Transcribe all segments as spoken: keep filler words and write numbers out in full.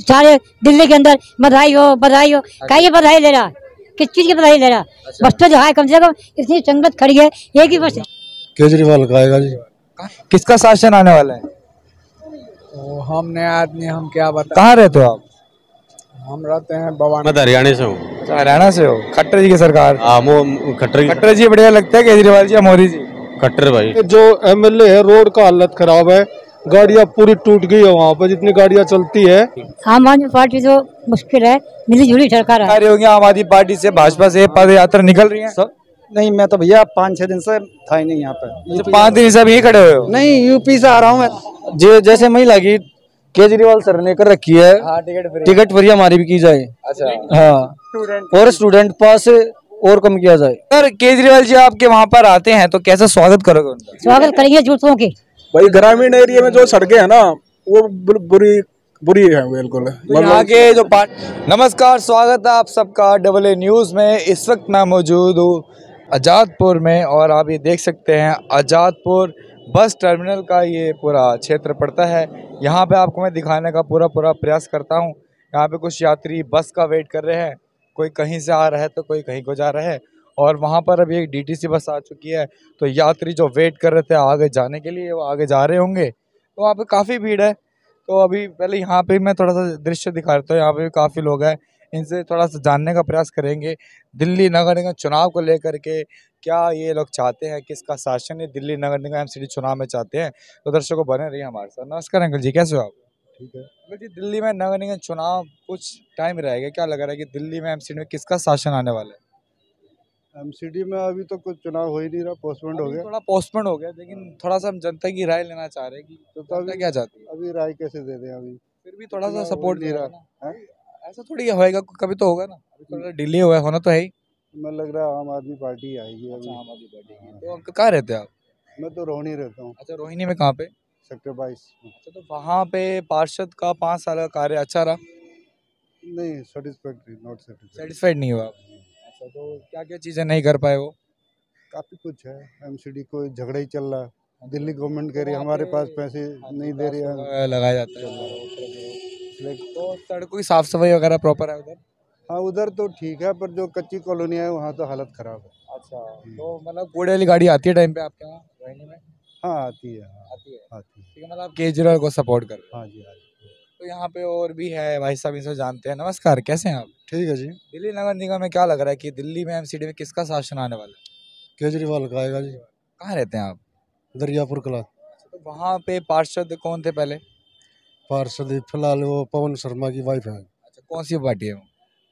सारे दिल्ली के अंदर बधाई हो बधाई हो। क्या ये बधाई ले रहा, किस चीज की बधाई ले रहा? बस तो जो है कम से कम इतनी संगत खड़ी है, एक ही बस। केजरीवाल का आएगा जी। किसका शासन आने वाला है? तो हम नए आदमी, हम क्या बता। कहाँ रहते हो आप? हम रहते हैं भवानी। मैं हरियाणा से हूँ। अच्छा, हरियाणा से हो। खट्टर जी की सरकार, खट्टर खट्टर जी बढ़िया लगता है केजरीवाल जी या मोदी जी? खट्टर भाई। जो एमएलए है, रोड का हालत खराब है, गाड़ियाँ पूरी टूट गई है वहाँ पर जितनी गाड़ियाँ चलती है। आम आदमी पार्टी तो मुश्किल है, मिली जुली सरकार है। कार्य होंगे आम आदमी पार्टी से, भाजपा से पद यात्रा निकल रही है सब? नहीं, मैं तो भैया पाँच छह दिन से था ही नहीं यहाँ पे। तो पाँच दिन से अब यहीं खड़े हुए हो? नहीं, यूपी से आ रहा हूँ मैं। जो जैसे महिला की केजरीवाल सर ने कर रखी है, हाँ, टिकट फ्री, टिकट फ्री हमारी भी की जाए। अच्छा, हाँ, और स्टूडेंट पास और कम किया जाए। सर केजरीवाल जी आपके वहाँ पर आते हैं तो कैसा स्वागत करोगे उनका? स्वागत करेंगे जूतों की। भाई ग्रामीण एरिया में जो सड़कें है ना, वो बुरी बुरी है बिल्कुल। तो यहाँ के जो पार्ट नमस्कार, स्वागत है आप सबका डबल ए न्यूज़ में। इस वक्त मैं मौजूद हूँ आज़ादपुर में और आप ये देख सकते हैं आज़ादपुर बस टर्मिनल का ये पूरा क्षेत्र पड़ता है। यहाँ पे आपको मैं दिखाने का पूरा पूरा प्रयास करता हूँ। यहाँ पे कुछ यात्री बस का वेट कर रहे हैं, कोई कहीं से आ रहा है तो कोई कहीं को जा रहा है। और वहाँ पर अभी एक डीटीसी बस आ चुकी है, तो यात्री जो वेट कर रहे थे आगे जाने के लिए वो आगे जा रहे होंगे। तो वहाँ पे काफ़ी भीड़ है। तो अभी पहले यहाँ पे मैं थोड़ा सा दृश्य दिखा रहा हूँ। यहाँ पे भी काफ़ी लोग हैं, इनसे थोड़ा सा जानने का प्रयास करेंगे दिल्ली नगर निगम चुनाव को लेकर के क्या ये लोग चाहते हैं, किसका शासन ये दिल्ली नगर निगम एमसीडी चुनाव में चाहते हैं। तो दर्शकों बने रहिए हमारे साथ। नमस्कार अंकल जी, कैसे हो आप? ठीक है। अंकल जी, दिल्ली में नगर निगम चुनाव कुछ टाइम रहेगा, क्या लग रहा है कि दिल्ली में एमसीडी में किसका शासन आने वाला है? एमसीडी में अभी तो कुछ चुनाव हो ही नहीं रहा, पोस्टपोन्ड हो गया। थोड़ा पोस्टपोन्ड हो गया, लेकिन थोड़ा सा हम जनता की राय लेना चाह रहे हैं कि तो जनता क्या चाहती है। अभी राय कैसे दे दें? अभी फिर भी थोड़ा सा चुनाव सपोर्ट हो ही नहीं नहीं रहा रहा है। ऐसा थोड़ी होएगा, कभी तो होगा ना। अभी थोड़ा डिले हुआ है, होना तो है ही। मैं लग रहा है आम आदमी पार्टी आएगी अभी। आम आदमी पार्टी की। तो अंकल कहाँ रहते हैं आप? मैं तो रोहिणी रहता हूँ, अच्छा, रोहिणी में कहाँ पे? सेक्टर बाईस। अच्छा, तो वहाँ पे पार्षद का पाँच साल का कार्य अच्छा रहा? नहीं, सेटिस्फैक्ट्री, नॉट सेटिस्फैक्ट्री। सेटिस्फाइड नहीं हुआ? अच्छा, तो क्या क्या चीज़ें नहीं कर पाए वो? काफी कुछ है, एमसीडी को झगड़ा ही चल रहा है। दिल्ली गवर्नमेंट कह रही है हमारे पास पैसे नहीं दे रही है, लगाया जाता है। तो सड़कों की साफ सफाई वगैरह प्रॉपर है उधर? हाँ उधर तो ठीक है, पर जो कच्ची कॉलोनी है वहाँ तो हालत खराब है। अच्छा, तो मतलब कूड़े वाली गाड़ी आती है टाइम पे आपके यहाँ रोहिणी में? हाँ आती है, हाँ, आती है। आती है। ठीक है, मतलब आप केजरीवाल को सपोर्ट कर रहे हैं? हाँ जी, हाँ जी। तो यहाँ पे और भी है भाई साहब, इनसे जानते हैं। नमस्कार, कैसे हैं आप? ठीक है जी। दिल्ली नगर निगम में क्या लग रहा है कि दिल्ली में एमसीडी में किसका शासन आने वाला है? केजरीवाल का आएगा जी। कहाँ रहते हैं आप? दरियापुर कला। तो वहाँ पे पार्षद कौन थे पहले? पार्षद फिलहाल वो पवन शर्मा की वाइफ है। अच्छा, कौन सी पार्टी है वो?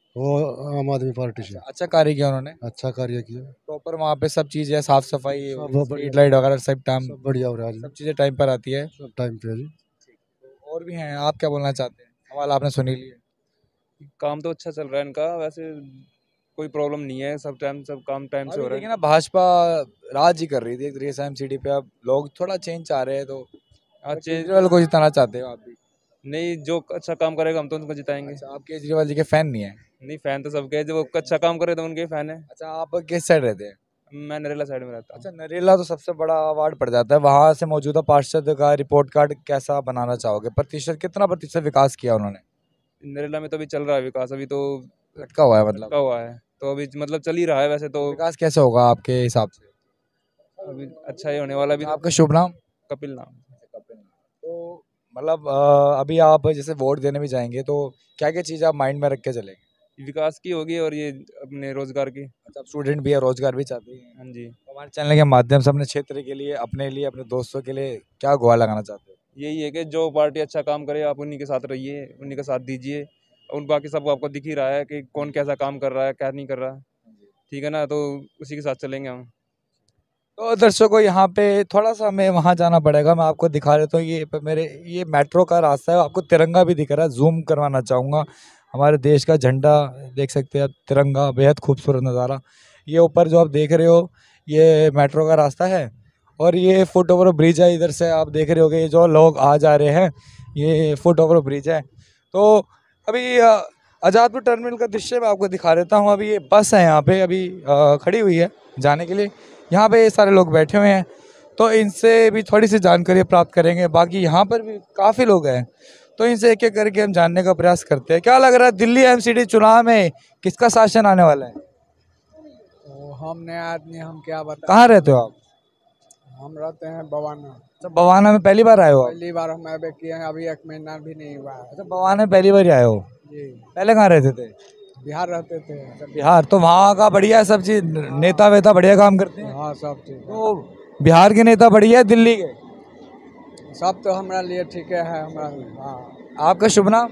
वो आम आदमी पार्टी से। अच्छा कार्य किया उन्होंने? अच्छा कार्य किया। प्रॉपर वहाँ पे सब चीज़ें, साफ सफाई, सब स्ट्रीट लाइट वगैरह सब टाइम, सब बढ़िया हो रहा है जी। सब चीज़ें टाइम पर आती है? सब टाइम पे है जी। और भी हैं, आप क्या बोलना चाहते हैं? सवाल आपने सुनी लिए। काम तो अच्छा चल रहा है इनका, वैसे कोई प्रॉब्लम नहीं है, सब टाइम सब काम टाइम से हो रहा देखिए ना, भाजपा राज ही कर रही थी एक तरीके से एमसीडी पे। अब लोग थोड़ा चेंज चाह रहे हैं, तो है। केजरीवाल को जिताना चाहते हो आप भी? नहीं, जो अच्छा काम करेगा हम तो उनको जिताएंगे। अच्छा, आप केजरीवाल जी के फैन नहीं है? नहीं, फैन तो सबके है, जो वो अच्छा काम करे तो उनके फैन है। अच्छा, आप किस साइड रहते हैं? मैं नरेला साइड में रहता हूँ। अच्छा, नरेला तो सबसे बड़ा अवार्ड पड़ जाता है। वहाँ से मौजूदा पार्षद का रिपोर्ट कार्ड कैसा बनाना चाहोगे? प्रतिशत कितना प्रतिशत विकास किया उन्होंने? नरेला में तो अभी चल रहा है विकास, अभी तो लटका हुआ है मतलब? लटका हुआ है, तो अभी मतलब चल ही रहा है वैसे तो। विकास कैसे होगा आपके हिसाब से? अभी अच्छा ही होने वाला। अभी आपका शुभ नाम? कपिल नाम। तो मतलब अ, अभी आप जैसे वोट देने भी जाएंगे तो क्या क्या चीज़ आप माइंड में रख के चलेंगे? विकास की होगी और ये अपने रोजगार की। अच्छा, स्टूडेंट भी है, रोजगार भी चाहते हैं। हाँ जी, तो हमारे चैनल के माध्यम से अपने क्षेत्र के लिए, अपने लिए, अपने दोस्तों के लिए क्या गुहार लगाना चाहते हो? यही है कि जो पार्टी अच्छा काम करे आप उन्हीं के साथ रहिए, उन्हीं का साथ दीजिए। उन बाकी सब आपको दिख ही रहा है कि कौन कैसा काम कर रहा है, क्या नहीं कर रहा है, ठीक है ना, तो उसी के साथ चलेंगे हम। तो दर्शकों, यहाँ पे थोड़ा सा हमें वहाँ जाना पड़ेगा। मैं आपको दिखा देता हूँ, ये मेरे ये मेट्रो का रास्ता है। आपको तिरंगा भी दिख रहा है, जूम करवाना चाहूँगा। हमारे देश का झंडा देख सकते हैं आप, तिरंगा, बेहद खूबसूरत नज़ारा। ये ऊपर जो आप देख रहे हो ये मेट्रो का रास्ता है और ये फुट ओवर ब्रिज है। इधर से आप देख रहे होगे ये जो लोग आ जा रहे हैं, ये फुट ओवर ब्रिज है। तो अभी आज़ादपुर टर्मिनल का दृश्य मैं आपको दिखा देता हूँ। अभी ये बस है यहाँ पे अभी आ, खड़ी हुई है जाने के लिए। यहाँ पे सारे लोग बैठे हुए हैं, तो इनसे भी थोड़ी सी जानकारी प्राप्त करेंगे। बाकी यहाँ पर भी काफ़ी लोग हैं, तो इनसे एक एक करके हम जानने का प्रयास करते हैं। क्या लग रहा है दिल्ली एमसीडी चुनाव में किसका शासन आने वाला है? तो हम नए आदमी, हम क्या बताएं। कहाँ रहते हो आप? हम रहते हैं बवाना। अच्छा, बवाना में पहली बार आए हो आप? पहली बार हम अबे किए हैं, अभी एक महीना भी नहीं हुआ है। अच्छा, बवाना में पहली बार ही आए हो? जी, पहले कहाँ रहते थे? बिहार रहते थे। बिहार। तो वहाँ का बढ़िया है सब चीज, नेता वेता बढ़िया काम करते हैं? हाँ, सब ठीक। तो बिहार के नेता बढ़िया है दिल्ली के? सब तो हमारा लिए ठीक है हमारा। हाँ। आपका शुभ नाम?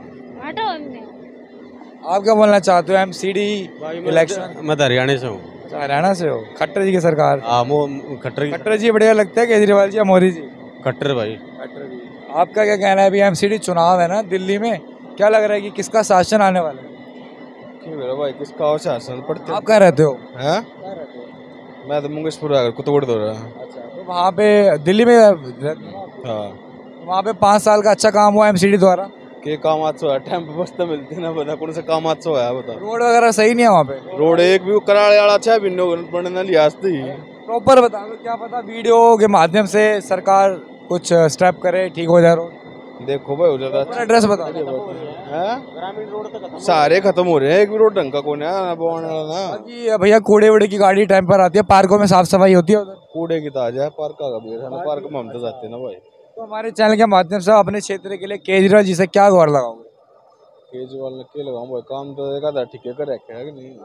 आप क्या बोलना चाहते हो एमसीडी इलेक्शन? मैं तो हरियाणा से हूँ। अच्छा, हरियाणा से हो। खट्टर जी की सरकार? हाँ, वो खट्टर की खट्टर जी बढ़िया लगते हैं, केजरीवाल जी या मोदी जी? खट्टर भाई। खट्टर जी। आपका क्या कहना है? अभी एमसीडी चुनाव है ना दिल्ली में, क्या लग रहा है कि किसका शासन आने वाला है? भाई किसका शासन पड़ते आप कहाँ रहते हो? हैं? मैं तो मुंगेशपुर आकर कुतुबड़ दो रहा। अच्छा, तो वहाँ पे दिल्ली में हाँ, वहाँ पे पाँच साल का अच्छा काम हुआ एमसीडी द्वारा? के काम आज है टाइम पे बस तो मिलती ना, बता कौन सा काम आज है बता। रोड वगैरह सही नहीं है वहाँ पे? रोड एक भी कराड़े वाला अच्छा बिन्नो बनने लिहाज थी। प्रॉपर बता दो, क्या पता वीडियो के माध्यम से सरकार कुछ स्टेप करे, ठीक हो जाए रोड। देखो भाई हो जाता अच्छा। एड्रेस बता। ग्रामीण रोड तक सारे खत्म हो रहे हैं, एक भी रोड ढंग का कौन है ना बवाने वाला ना। बाकी भैया कूड़े वूड़े की गाड़ी टाइम पर आती है, पार्कों में साफ सफाई होती है उधर? कूड़े की ताजा है, पार्क का भी है ना, पार्क में हम तो जाते हैं ना भाई। तो हमारे चैनल के माध्यम से अपने क्षेत्र के लिए केजरीवाल जी से क्या गुहार लगाओगे? केजरीवाल ने के लगाऊं भाई, काम तो एक आधा ठीक है करे है कि नहीं?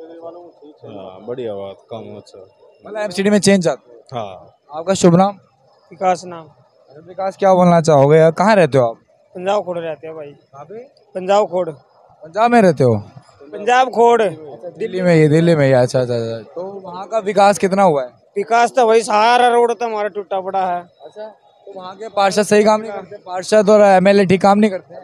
हाँ, बढ़िया बात, काम अच्छा। मतलब एमसीडी में चेंज चाहते हो? हाँ। आपका शुभ नाम? विकास नाम। विकास, क्या बोलना चाहोगे यार? कहाँ रहते हो आप? पंजाब खोड़ रहते हैं भाई। कहाँ पे? पंजाब खोड़। पंजाब में रहते हो? पंजाब खोड़। दिल्ली में ही? दिल्ली में ही। अच्छा अच्छा अच्छा। तो वहाँ का विकास कितना हुआ है? विकास तो भाई सारा रोड तो हमारा टूटा पड़ा है। अच्छा, तो वहाँ के पार्षद सही काम नहीं करते? पार्षद और एमएलए ठीक काम नहीं करते?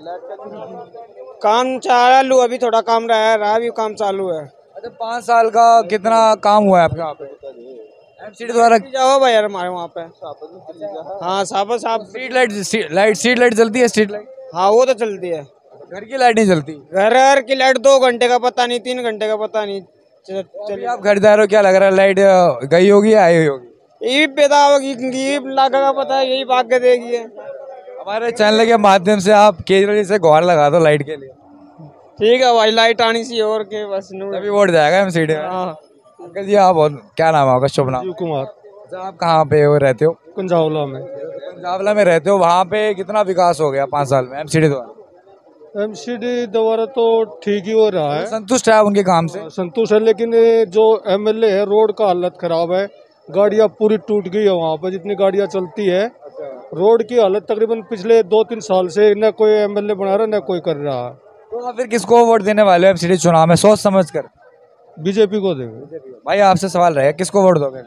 काम चालू, अभी थोड़ा काम रहा है, रहा भी काम चालू है। अच्छा, पाँच साल का कितना काम हुआ है आपके यहाँ पे एमसीडी द्वारा? जाओ भाई यार हमारे वहाँ पे। हाँ, साफ साफ। Street light, light street light जलती है? स्ट्रीट लाइट हाँ वो तो चलती है। घर की लाइट नहीं जलती? घर घर की लाइट दो घंटे का पता नहीं, तीन घंटे का पता नहीं। चलिए, आप खरीदार हो, क्या लग रहा है लाइट गई होगी या आई हुई होगी? ये पैदा होगी, ये लागा का पता है, यही भाग के देगी। हमारे चैनल के माध्यम से आप केजरीवाल जी से गुहार लगा दो लाइट के लिए। ठीक है भाई, लाइट आनी सी और के बस तभी वोट जाएगा एमसीडी में। हाँ। अंकल जी, आप क्या नाम है आपका? शुभ नाम? कुमार। अच्छा, आप कहाँ पे हो रहते हो? कंजावला में। पंजाबला में रहते हो। वहाँ पे कितना विकास हो गया पाँच साल में एमसीडी द्वारा? एमसीडी द्वारा तो ठीक ही हो रहा है, संतुष्ट है आप उनके काम से? संतुष्ट है, लेकिन ये जो एमएलए है रोड का हालत खराब है, गाड़ियाँ पूरी टूट गई है वहाँ पर जितनी गाड़ियाँ चलती है। रोड की हालत तकरीबन पिछले दो तीन साल से न कोई एमएलए बना रहा न कोई कर रहा है। तो आप फिर किसको वोट देने वाले हो एमसीडी चुनाव में, सोच समझ कर? बीजेपी को देंगे। भाई आपसे सवाल रहेगा, किसको वोट दोगे?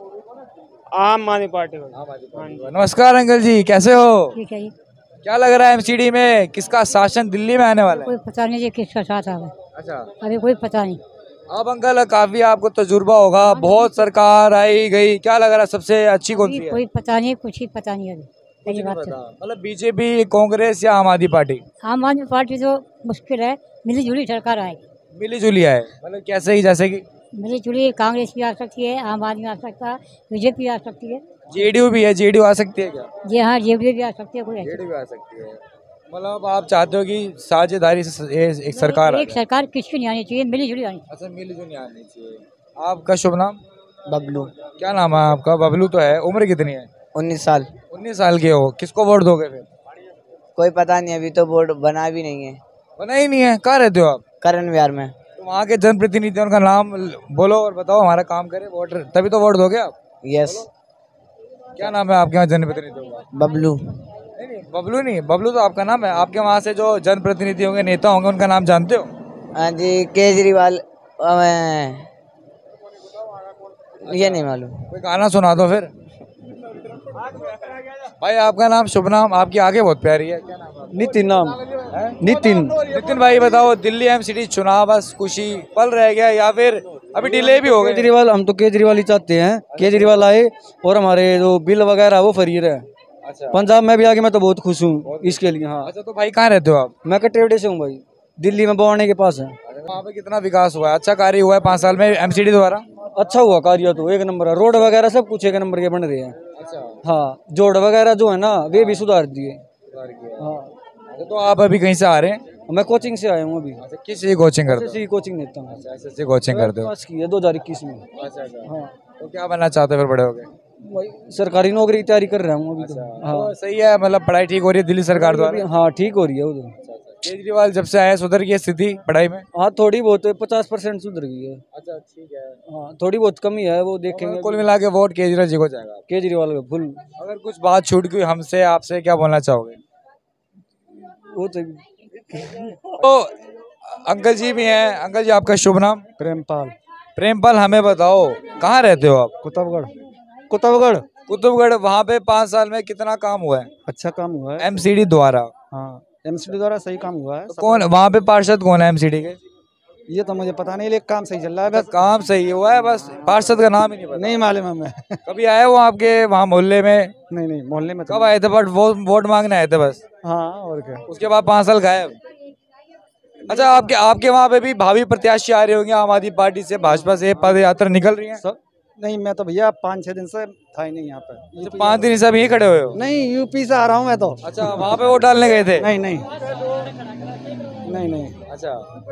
आम आदमी पार्टी को। नमस्कार अंकल जी, कैसे हो? ठीक है जी। क्या लग रहा है एमसीडी में किसका शासन दिल्ली में आने वाला है? कोई पता नहीं जी किसका साथ आ रहा है। अच्छा, अभी कोई पता नहीं। अब अंकल काफी आपको तजुर्बा होगा, बहुत सरकार आई गई, क्या लग रहा है सबसे अच्छी कौन सी अभी है? कोई पता नहीं, कुछ ही पता नहीं अभी। कुछ सही नहीं बात पता। है। मतलब बीजेपी, कांग्रेस या आम आदमी पार्टी? आम आदमी पार्टी तो मुश्किल है, मिली जुली सरकार आएगी। मिली जुली है मतलब कैसे ही? जैसे कि मिली जुली कांग्रेस भी आ सकती है, आम आदमी आ सकता है, बीजेपी आ सकती है। जेडीयू भी है? जेडीयू आ सकती है क्या? जी हाँ, जेडीयू भी आ सकती है। कोई ऐसी- जेडीयू भी आ सकती है। मतलब आप चाहते हो कि साझेदारी से ये एक सरकार आ एक जाए? सरकार किसकी नहीं आनी चाहिए, मिली जुली आनी चाहिए। अच्छा, मिली जुली आनी चाहिए। आपका शुभ नाम? बबलू। क्या नाम है आपका? बबलू तो है। उम्र कितनी है? उन्नीस साल। उन्नीस साल के हो। किसको वोट दोगे फिर? कोई पता नहीं, अभी तो बोर्ड बना भी नहीं है। बना ही नहीं है। कहाँ रहते हो आप? करण विहार में। तो वहाँ के जनप्रतिनिधि, उनका नाम बोलो और बताओ, हमारा काम करे वोट, तभी तो वोट दोगे आप। यस। क्या नाम है आपके यहाँ जनप्रतिनिधि का? बबलू। नहीं नहीं, बबलू नहीं, बबलू तो आपका नाम है। आपके वहाँ से जो जनप्रतिनिधि होंगे, नेता होंगे, उनका नाम जानते हो? हाँ जी, केजरीवाल। ये नहीं मालूम। कोई गाना सुना दो फिर। भाई आपका नाम, शुभ नाम? आपकी आगे बहुत प्यारी है, क्या नाम है? नितिन नाम। नितिन। नितिन भाई बताओ, दिल्ली एमसीडी चुनाव बस खुशी पल रह गया या फिर अभी डिले भी हो गए? केजरीवाल, हम तो केजरीवाल ही चाहते हैं, केजरीवाल आए और हमारे जो बिल वगैरह वो फ्री रहे। अच्छा, पंजाब में भी आके मैं तो बहुत खुश हूँ इसके लिए। हाँ। अच्छा, तो भाई कहाँ रहते हो आप? मैं कटरेडे से हूँ भाई, दिल्ली में बवाने के पास है। वहाँ पे कितना विकास हुआ है? अच्छा कार्य हुआ है पाँच साल में एमसीडी द्वारा? अच्छा हुआ कार्य तो एक नंबर है, रोड वगैरह सब कुछ एक नंबर के बन रहे हैं। अच्छा, हाँ, जोड़ वगैरह जो है ना वे भी सुधार दिए। हाँ। तो आप अभी कहीं से आ रहे हैं? मैं कोचिंग से आया हूँ अभी। अच्छा, किस चीज़ की कोचिंग करते हो? एसएससी कोचिंग देता हूँ। अच्छा, एसएससी कोचिंग करते हो। पास की है दो हजार इक्कीस में। अच्छा अच्छा। हाँ, तो क्या बनना चाहते हो फिर बड़े हो गए? वही सरकारी नौकरी की तैयारी कर रहा हूँ अभी तो। हाँ तो सही है, मतलब पढ़ाई ठीक हो रही है दिल्ली सरकार अभी द्वारा? हाँ ठीक हो रही है उधर। केजरीवाल जब से आया सुधर गई है स्थिति पढ़ाई में? हाँ थोड़ी बहुत पचास परसेंट सुधर गई है। अच्छा ठीक है। हाँ थोड़ी बहुत कमी है वो देखेंगे। कुल मिला के वोट केजरीवाल जी को जाएगा? केजरीवाल का फुल। अगर कुछ बात छूट गई हमसे आपसे क्या बोलना चाहोगे? वो तो तो अंकल जी भी हैं। अंकल जी आपका शुभ नाम? प्रेमपाल। प्रेमपाल, हमें बताओ कहाँ रहते हो आप? कुतुबगढ़। कुतुबगढ़। कुतुबगढ़। वहाँ पे पाँच साल में कितना काम हुआ है अच्छा काम हुआ है। एमसीडी द्वारा? हाँ एमसीडी द्वारा सही काम हुआ है। तो कौन वहाँ पे पार्षद कौन है एमसीडी के? ये तो मुझे पता नहीं, लेकिन काम सही चल रहा है। बस काम सही हुआ है, बस पार्षद का नाम ही नहीं पता। नहीं मालूम हमें। कभी आए वो आपके वहाँ मोहल्ले में? नहीं नहीं मोहल्ले में कब आए थे? बट वो वोट मांगने आए थे बस? हाँ और क्या। उसके बाद पाँच साल गायब। अच्छा, आपके आपके वहाँ पे भी भावी प्रत्याशी आ रहे होंगे आम आदमी पार्टी से, भाजपा से पद यात्रा निकल रही है? सब नहीं, मैं तो भैया पाँच छह दिन से था ही नहीं यहाँ पे। तो पाँच दिन से अभी यहीं खड़े हुए हो? नहीं यूपी से आ रहा हूँ मैं तो। अच्छा, वहाँ पे वोट डालने गए थे? नहीं नहीं नहीं नहीं। अच्छा,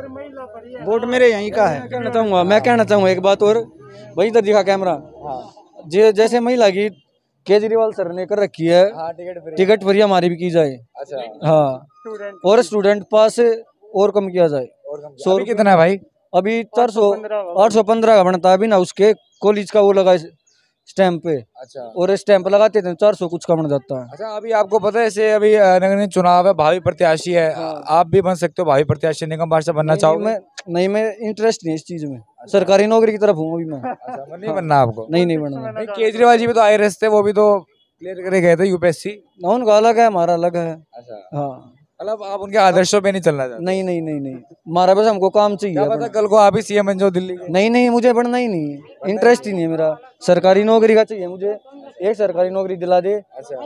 वोट मेरे यहीं का है। कहना चाहूँगा मैं कहना चाहूँगा एक बात और। भाई इधर दिखा कैमरा। जे जैसे महिला की केजरीवाल सर ने कर रखी है टिकट फ्री, हमारी भी की जाए। अच्छा हाँ, और स्टूडेंट पास और कम किया जाए। सौ कितना है भाई? अभी चार सौ आठ सौ पंद्रह का बनता है अभी ना, उसके कॉलेज का वो लगा स्टैम्प पे। अच्छा, और स्टैम्प लगाते थे चार सौ कुछ का बन जाता है। अच्छा। अभी आपको पता है ऐसे अभी अ, नगर निगम चुनाव है, भावी प्रत्याशी है, आप भी बन सकते हो भावी प्रत्याशी, निगम पार्षद बनना चाहोगे? मैं नहीं, मैं इंटरेस्ट नहीं इस चीज में। सरकारी नौकरी की तरफ हूँ अभी मैं। अच्छा, वो नहीं बनना आपको? नहीं नहीं बनना। नहीं, केजरीवाल जी भी तो आए रहे थे, वो भी तो क्लियर करे गए थे यूपीएससी। ना उनका अलग है, हमारा अलग है। अच्छा, हाँ मतलब आप उनके आदर्शों पे नहीं चलना चाहते? नहीं नहीं नहीं नहीं, हमारा बस हमको काम चाहिए क्या पता अपना। कल को आप ही सीएम बन जाओ दिल्ली के? नहीं नहीं, मुझे बनना ही नहीं है, इंटरेस्ट ही नहीं है मेरा। सरकारी नौकरी का चाहिए मुझे, एक सरकारी नौकरी दिला दे, अच्छा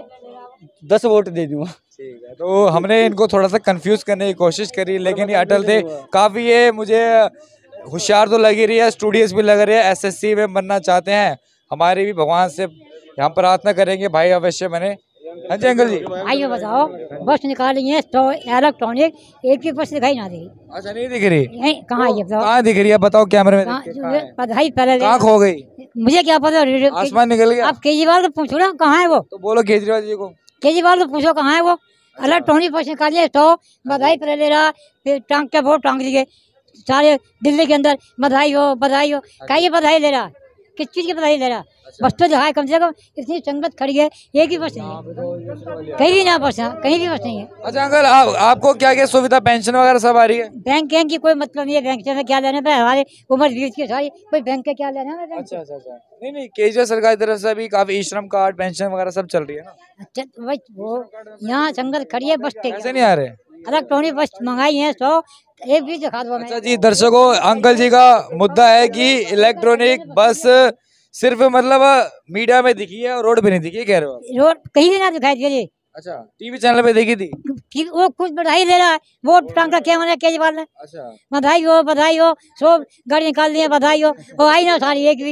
दस वोट दे दूंगा। ठीक है। तो हमने इनको थोड़ा सा कंफ्यूज करने की कोशिश करी, लेकिन ये अटल थे काफी। ये मुझे होशियार तो लग ही रही है, स्टूडियस भी लग रही है, एसएससी में बनना चाहते हैं। हमारी भी भगवान से यहाँ प्रार्थना करेंगे भाई अवश्य बने। हाँ जी अंकल जी। आइए बताओ, बस निकाली है तो इलेक्ट्रॉनिक, एक भी बस दिखाई ना दी। अच्छा, नहीं दिख रही? नहीं, कहाँ है ये बताओ? कहाँ दिख रही है बताओ कैमरे में? कहाँ- देख के, कहाँ है? बधाई पहले कहाँ खो गई? मुझे क्या पता। आसमान निकल गया? आप केजरीवाल को पूछो ना कहाँ है वो। तो बोलो केजरीवाल जी को। केजरीवाल को पूछो कहाँ है वो। इलेक्ट्रॉनिक बस निकालिए तो बधाई पहले ले रहा, फिर टांग के वोट टांग दिए सारे दिल्ली के अंदर। बधाई हो बधाई हो, क्या ये बधाई ले रहा? किस चीज़ की बधाई ले रहा? बस तो जो है कम से कम इतनी संगत खड़ी है, एक ही बस नहीं है, कहीं भी ना बस है, कहीं भी बस नहीं है। अच्छा अंकल, आप आपको क्या क्या सुविधा पेंशन वगैरह सब आ रही है? बैंक बैंक की कोई मतलब नहीं है, बैंक से क्या लेना है, हमारे उम्र बीस की सारी, कोई बैंक के क्या लेना है। अच्छा अच्छा अच्छा। नहीं नहीं, केजरीवाल सरकार की तरफ से भी काफी ई श्रम कार्ड पेंशन वगैरह सब चल रही है ना? अच्छा तो भाई वो यहाँ संगत खड़ी है, बस ऐसे नहीं आ रहे? इलेक्ट्रॉनिक बस मंगाई है सौ, एक भी दिखा दो। अच्छा जी दर्शकों, अंकल जी का मुद्दा है कि इलेक्ट्रॉनिक बस सिर्फ मतलब मीडिया में दिखी है और रोड पे नहीं दिखी, कह रहे हो आप? रोड कहीं भी ना दिखाई दे रही। अच्छा, टीवी चैनल पे देखी थी? ठीक, वो खुद बधाई दे रहा है, वोट टांग का क्या माना केजरीवाल ने। अच्छा, बधाई हो बधाई हो, सब गाड़ी निकाल दी है, बधाई हो, वो आई ना सारी एक भी।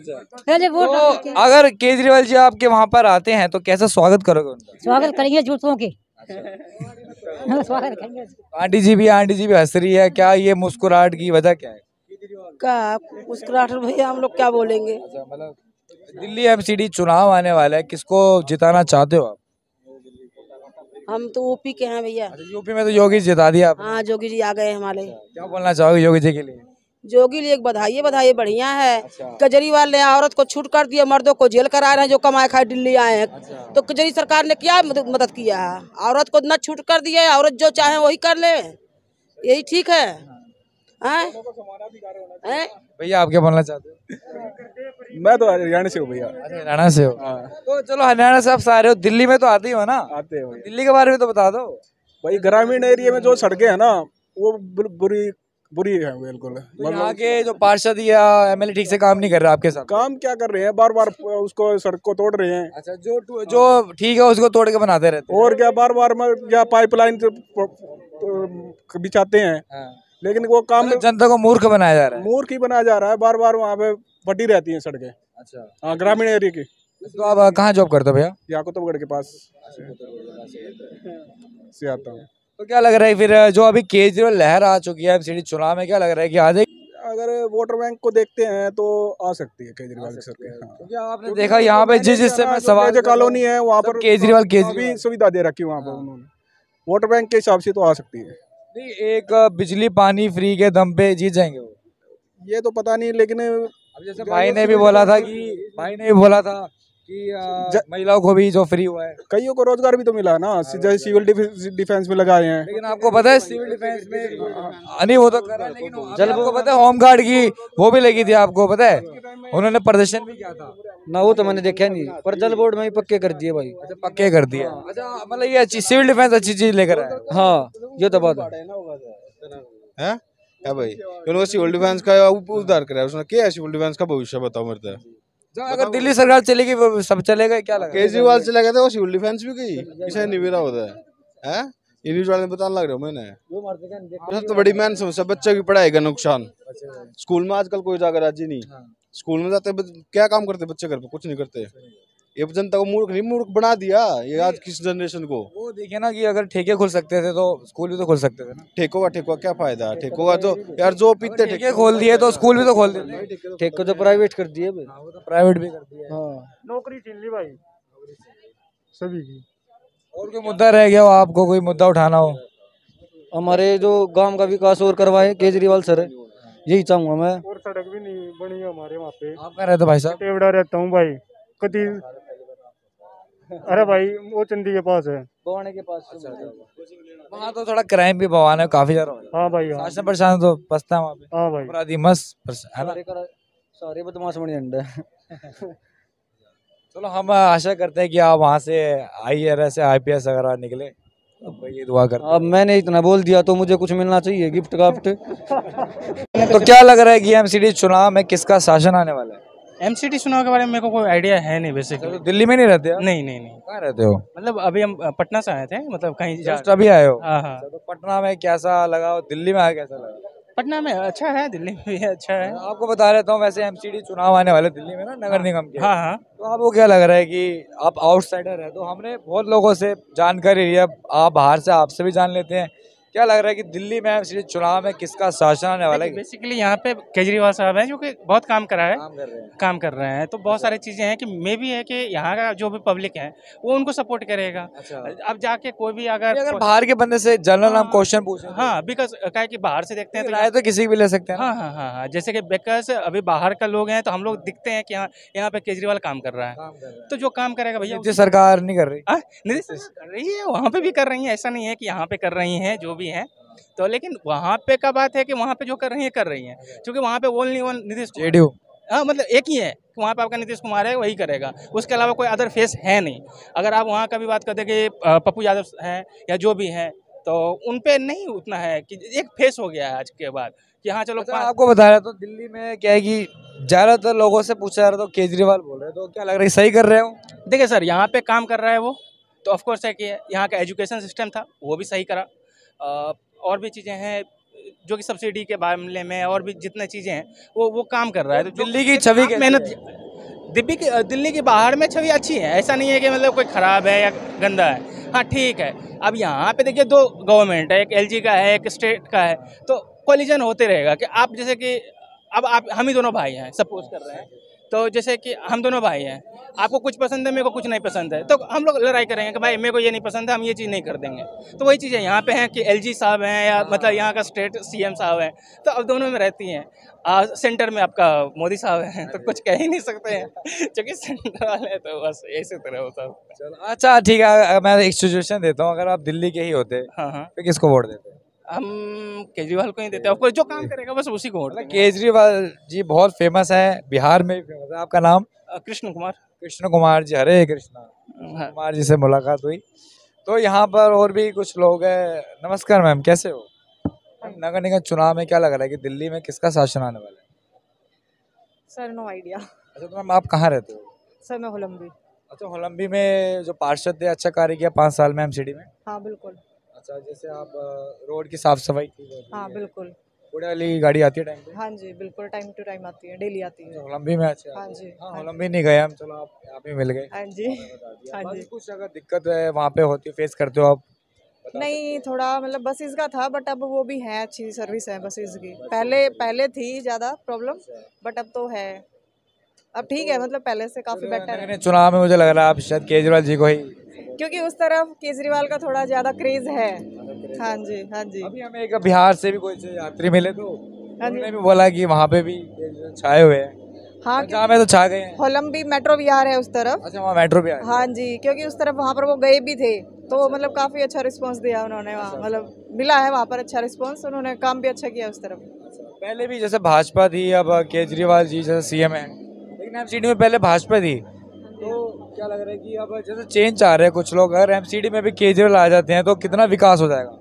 पहले वोट टांग के- तो अगर केजरीवाल जी आपके वहाँ पर आते हैं तो कैसा स्वागत करोगे उनका? स्वागत करेंगे जूतों के। हाँ, स्वागत करेंगे। आंटी जी भी आंटी जी भी हंस रही है, क्या ये मुस्कुराहट की वजह क्या है? का मुस्कुराहट भैया, हम लोग क्या बोलेंगे। अच्छा, मतलब दिल्ली एमसीडी चुनाव आने वाला है, किसको जिताना चाहते हो आप? हम तो यूपी के हैं भैया। अच्छा, यूपी में तो योगी जिता दिया आप। हाँ जोगी जी आ गए हमारे। क्या बोलना चाहोगे योगी जी के लिए? जोगी लिए बधाई बधाई बढ़िया है। केजरीवाल ने औरत को छूट कर दिया, मर्दों को जेल करा रहे हैं जो कमाए खाए दिल्ली आए हैं। तो केजरी सरकार ने क्या मदद मदद किया है? औरत को न छूट कर दिया है, औरत जो चाहे वही कर ले, यही ठीक है। हैं? हैं? भैया आप क्या बोलना चाहते हो? मैं तो हरियाणा से हूँ भैया। अच्छा, हरियाणा से हो? तो चलो हरियाणा से आप सारे हो, दिल्ली में तो आते ही हो ना? आते हैं दिल्ली के बारे में तो बता दो भाई। ग्रामीण एरिया में जो सड़कें है ना वो बुर- बुरी बुरी है बिल्कुल। तो यहाँ के जो पार्षद या एमएलए ठीक से काम नहीं कर रहा आपके साथ? काम क्या कर रहे हैं, बार बार उसको सड़क को तोड़ रहे हैं। अच्छा, जो जो ठीक है उसको तोड़ के बनाते रहते हैं। और क्या बार बार या पाइपलाइन बिछाते हैं, लेकिन वो काम मतलब जनता को मूर्ख बनाया जा रहा है। मूर्ख ही बनाया जा रहा है। बार बार वहाँ पे फटी रहती हैं सड़कें। अच्छा, हाँ ग्रामीण एरिया की। तो आप कहाँ जॉब करते हो भैया? यहाँ कुतुबगढ़ के पास से आता हूँ। तो क्या लग रहा है फिर जो अभी केजरीवाल लहर आ चुकी है एमसीडी चुनाव में, क्या लग रहा है कि आ जाएगी? अगर वोटर बैंक को देखते हैं तो आ सकती है केजरीवाल की सरकार। हाँ। क्योंकि आपने देखा यहाँ पे जिस जिससे मैं सवाल जो कॉलोनी है वहाँ पर केजरीवाल केजरीवाल भी सुविधा दे रखी है वहाँ पर उन्होंने, वोटर बैंक के हिसाब से तो आ सकती है। नहीं, एक बिजली पानी फ्री के दम पे जीत जाएंगे वो, ये तो पता नहीं, लेकिन अब जैसे भाई ने भी बोला था कि भाई ने भी बोला था कि आ, महिलाओं को भी जो फ्री हुआ है, कईयों को रोजगार भी तो मिला है ना, जैसे सिविल डिफेंस में लगाए हैं। लेकिन आपको पता है सिविल डिफेंस में नहीं वो तो कर रहा है, लेकिन जल आपको पता है होम गार्ड की वो भी लगी थी, आपको पता है उन्होंने प्रदर्शन भी किया था ना, वो तो मैंने देखा नहीं, पर जल बोर्ड में ही पक्के कर दिए भाई। अच्छा पक्के कर दिया, अच्छा मतलब ये अच्छी सिविल डिफेंस अच्छी चीज लेकर आए। हाँ ये तो बात है क्या भाई, उन्होंने सिविल डिफेंस का उद्धार करा, उसने क्या है सिविल डिफेंस का भविष्य बताओ मेरे को। अगर दिल्ली सरकार चलेगी वो सब चलेगा, क्या लगा केजरीवाल चला गया था वो सिविल डिफेंस भी गई, किसे नहीं मेरा होता है हैं, ये न्यूज वाले बताने लग रहे हो मैंने। सबसे बड़ी मैन समस्या बच्चे की पढ़ाई का नुकसान, स्कूल में आजकल कोई जाकर राजी नहीं, स्कूल में जाते क्या काम करते बच्चे, घर पे कुछ नहीं करते। ये जनता को मूर्ख नहीं मूर्ख बना दिया ये आज किस जनरेशन को। वो देखिए ना कि अगर ठेके खुल सकते थे तो स्कूल भी तो खुल सकते थे ना। ठेकों का ठेकों का क्या फायदा, ठेकों का तो यार जो पीते ठेके खोल दिए तो स्कूल भी तो खोल देते, ठेके तो प्राइवेट कर दिए, तो प्राइवेट भी कर दिया। हाँ नौकरी छीन ली भाई सभी की। और कोई मुद्दा रह गया हो आपको, कोई मुद्दा उठाना हो? हमारे जो गांव का विकास और करवाए केजरीवाल सर, यही चाहूंगा मैं। और सड़क भी नहीं बनी है हमारे वहाँ पे। आप कहाँ रहते भाई साहब? टेवड़ा रहता हूँ भाई, कभी अरे भाई वो चंदी के पास है, बवाने के पास। वहाँ तो थोड़ा क्राइम भी भवान है काफी ज्यादा। हाँ भाई हाँ। शासन प्रशासन तो पसता है वहाँ पे, हाँ भाई अपराधी मस्त है ना। सारे बदमाश बने झंडे। चलो हम आशा करते हैं कि आप वहाँ से I A S I P S वगैरह निकले, ये दुआ करते हैं। अब मैंने इतना बोल दिया तो मुझे कुछ मिलना चाहिए गिफ्ट काफ्ट। तो क्या लग रहा है कि एमसीडी चुनाव में किसका शासन आने वाला है? एमसीडी चुनाव के बारे में मेरे को कोई आइडिया है नहीं बेसिकली। तो दिल्ली में नहीं रहते आप? नहीं नहीं नहीं। कहाँ रहते हो? मतलब अभी हम पटना से आए थे, मतलब कहीं जस्ट अभी आए हो? हाँ हाँ। तो पटना में कैसा लगा, दिल्ली में आया कैसा लगा? पटना में अच्छा है, दिल्ली में भी अच्छा है। आपको बता रहता हूँ वैसे एमसीडी चुनाव आने वाले दिल्ली में ना, नगर निगम के। हाँ हाँ। तो आपको क्या लग रहा है कि आप आउटसाइडर है, तो हमने बहुत लोगों से जानकारी ली है, आप बाहर से आपसे भी जान लेते हैं, क्या लग रहा है कि दिल्ली में एमसीडी चुनाव में किसका शासन आने वाला है? बेसिकली यहाँ पे केजरीवाल साहब हैं जो कि बहुत काम करा है, काम कर रहे हैं काम कर रहे हैं, तो बहुत सारी चीजें हैं कि मे भी है कि यहाँ का जो भी पब्लिक है वो उनको सपोर्ट करेगा। अच्छा। अब जाके कोई भी अगर अगर बाहर के बंदे से जनरल हम क्वेश्चन पूछें, हाँ बिकॉज क्या है कि बाहर से देखते हैं तो राय तो किसी की भी ले सकते हैं। हाँ हाँ हाँ हाँ, जैसे कि बिकॉज अभी बाहर का लोग हैं तो हम लोग दिखते हैं कि यहाँ यहाँ पे केजरीवाल काम कर रहा है, तो जो काम करेगा भैया नीतीश सरकार नहीं कर रही। नीतीश कर रही है, वहाँ पे भी कर रही है, ऐसा नहीं है कि यहाँ पे कर रही है जो भी है, तो लेकिन वहाँ पे का बात है कि वहाँ पे जो कर रही है कर रही है, क्योंकि वहाँ पे ओनली वन नीतीश जेडीयू, हाँ मतलब एक ही है कि वहाँ पे आपका नीतीश कुमार है वही करेगा, उसके अलावा कोई अदर फेस है नहीं। अगर आप वहाँ का भी बात करते कि पप्पू यादव हैं या जो भी हैं तो उन पे नहीं उतना है कि एक फेस हो गया है आज के बाद कि हाँ चलो। अच्छा, आपको बता रहा तो दिल्ली में क्या है कि ज्यादातर लोगों से पूछा जा रहा तो केजरीवाल बोल रहे, तो क्या लग रहा है सही कर रहे हो? देखिए सर, यहाँ पे काम कर रहा है वो तो ऑफकोर्स है कि यहाँ का एजुकेशन सिस्टम था वो भी सही करा, और भी चीज़ें हैं जो कि सब्सिडी के मामले में और भी जितने चीज़ें हैं वो वो काम कर रहा है। तो दिल्ली की छवि मेहनत, दिल्ली की दिल्ली की बाहर में छवि अच्छी है, ऐसा नहीं है कि मतलब कोई ख़राब है या गंदा है। हाँ ठीक है, अब यहाँ पे देखिए दो गवर्नमेंट है, एक एलजी का है एक स्टेट का है, तो कोलिजन होते रहेगा कि आप जैसे कि अब आप हम ही दोनों भाई हैं सपोज कर रहे हैं, तो जैसे कि हम दोनों भाई हैं, आपको कुछ पसंद है मेरे को कुछ नहीं पसंद है, तो हम लोग लड़ाई करेंगे कि भाई मेरे को ये नहीं पसंद है, हम ये चीज़ नहीं कर देंगे। तो वही चीज़ें यहाँ पे हैं कि एलजी साहब हैं या मतलब यहाँ का स्टेट सीएम साहब हैं, तो अब दोनों में रहती हैं। आ, सेंटर में आपका मोदी साहब हैं तो कुछ कह ही नहीं सकते हैं क्योंकि सेंटर वाले हैं, तो बस ऐसे तरह होता है। अच्छा ठीक है, मैं एक सिचुएशन देता हूँ, अगर आप दिल्ली के ही होते हाँ हाँ तो किसको वोट देते? हम केजरीवाल को ही देते हैं, जो काम करेगा बस उसी को वोट देंगे। केजरीवाल जी बहुत फेमस है, बिहार में भी फेमस है। आपका नाम? कृष्ण कुमार। कृष्ण कुमार जी, हरे कृष्णा। हाँ। कुमार जी से मुलाकात हुई, तो यहाँ पर और भी कुछ लोग हैं। नमस्कार मैम, कैसे हो? नगर निगम चुनाव में क्या लग रहा है कि दिल्ली में किसका शासन आने वाला है? Sir no idea. अच्छा, तो मैम आप कहाँ रहते हो? सर मैं होलंबी। अच्छा, होलंबी में जो पार्षद थे अच्छा कार्य किया पाँच साल में एमसीडी में? हाँ बिल्कुल। अच्छा, जैसे आप रोड की साफ सफाई की? हाँ बिल्कुल। कूड़े वाली गाड़ी आती है टाइम पे? हाँ जी बिल्कुल, टाइम टू टाइम आती है, डेली आती है। होलंबी में? अच्छा हाँ जी। हाँ, होलंबी नहीं गए हम, चलो आप यहाँ पे मिल गए। हाँ जी हाँ जी। कुछ अगर दिक्कत है वहाँ पे होती है, फेस करते हो आप, नहीं, थोड़ा मतलब बसेस का था, बट अब वो भी है, अच्छी सर्विस है बसेस की। पहले पहले थी ज़्यादा प्रॉब्लम, बट अब तो है, अब ठीक है, मतलब पहले से काफ़ी बेटर है। चुनाव में मुझे लग रहा है आप शायद केजरीवाल जी को ही, क्योंकि उस तरफ केजरीवाल का थोड़ा ज़्यादा क्रेज है। हाँ जी, हाँ जी। अभी हमें एक बिहार से भी कोई यात्री मिले तो हाँ जी। उन्होंने भी बोला कि वहाँ पे भी केजरीवाल छाए हुए हैं। हाँ, पंजाब में तो छा गए हैं। होलम्बी मेट्रो विहार है उस तरफ। अच्छा, वहाँ मेट्रो भी है। हाँ जी, क्योंकि उस तरफ वहाँ पर वो गए भी थे, तो मतलब काफ़ी अच्छा रिस्पांस दिया उन्होंने वहाँ, मतलब मिला है वहाँ पर अच्छा रिस्पांस, उन्होंने काम भी अच्छा किया उस तरफ। पहले भी जैसे भाजपा थी, अब केजरीवाल जी जैसे सीएम है, लेकिन एमसीडी में पहले भाजपा थी, तो क्या लग रहा है कि अब जैसे चेंज आ रहे हैं कुछ लोग, अगर एमसीडी में भी केजरीवाल आ जाते हैं तो कितना विकास हो जाएगा?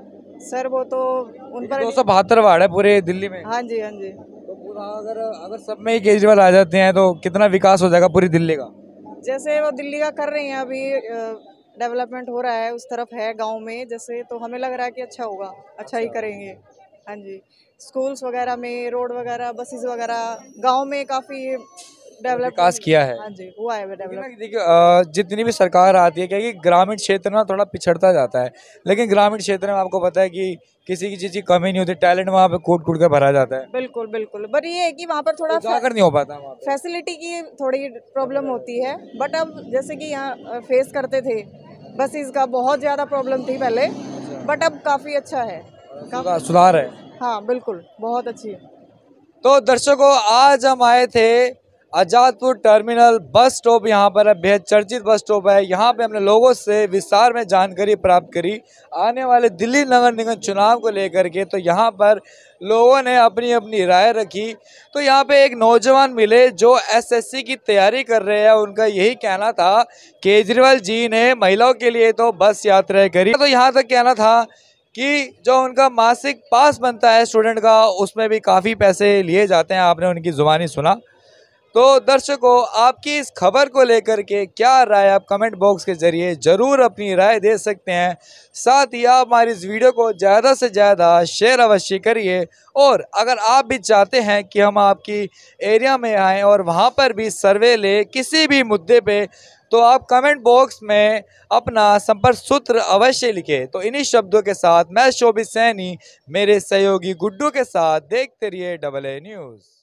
सर वो तो उन पर दो सौ बहत्तर वार्ड है पूरे दिल्ली में, हाँ जी, हाँ जी। तो पूरा अगर अगर सब में ही केजरीवाल आ जाते हैं तो कितना विकास हो जाएगा पूरी दिल्ली का? जैसे वो दिल्ली का कर रहे हैं अभी, डेवलपमेंट हो रहा है उस तरफ है गांव में जैसे, तो हमें लग रहा है कि अच्छा होगा, अच्छा ही करेंगे। हाँ जी, स्कूल्स वगैरह में, रोड वगैरह, बसेस वगैरह गांव में काफ़ी डेवलप विकास किया है। हाँ जी, हुआ है डेवलप। देखिए अ, जितनी भी सरकार आती है क्या कि ग्रामीण क्षेत्र ना थोड़ा पिछड़ता जाता है, लेकिन ग्रामीण क्षेत्र में आपको पता है कि किसी की चीज़ की कमी नहीं होती, टैलेंट वहाँ पे कूट कूट कर भरा जाता है। बिल्कुल बिल्कुल, बट ये है कि वहाँ पर थोड़ा तो जाकर नहीं हो पाता वहाँ पे। फैसिलिटी की थोड़ी प्रॉब्लम होती है, बट अब जैसे कि यहाँ फेस करते थे बसेस का, बहुत ज़्यादा प्रॉब्लम थी पहले, बट अब काफ़ी अच्छा है, सुधार सुधार है। हाँ बिल्कुल, बहुत अच्छी है। तो दर्शकों, आज हम आए थे आज़ादपुर टर्मिनल बस स्टॉप, यहाँ पर है, बेहद चर्चित बस स्टॉप है। यहाँ पे हमने लोगों से विस्तार में जानकारी प्राप्त करी आने वाले दिल्ली नगर निगम चुनाव को लेकर के। तो यहाँ पर लोगों ने अपनी अपनी राय रखी। तो यहाँ पे एक नौजवान मिले जो एसएससी की तैयारी कर रहे हैं, उनका यही कहना था केजरीवाल जी ने महिलाओं के लिए तो बस यात्राएं करी। तो यहाँ तक कहना था कि जो उनका मासिक पास बनता है स्टूडेंट का, उसमें भी काफ़ी पैसे लिए जाते हैं। आपने उनकी जुबानी सुना। तो दर्शकों, आपकी इस खबर को लेकर के क्या राय, आप कमेंट बॉक्स के जरिए ज़रूर अपनी राय दे सकते हैं। साथ ही आप हमारी इस वीडियो को ज़्यादा से ज़्यादा शेयर अवश्य करिए। और अगर आप भी चाहते हैं कि हम आपकी एरिया में आएँ और वहां पर भी सर्वे ले किसी भी मुद्दे पे, तो आप कमेंट बॉक्स में अपना संपर्क सूत्र अवश्य लिखें। तो इन्हीं शब्दों के साथ मैं शोभित सैनी मेरे सहयोगी गुड्डू के साथ देखते रहिए डबल ए न्यूज़।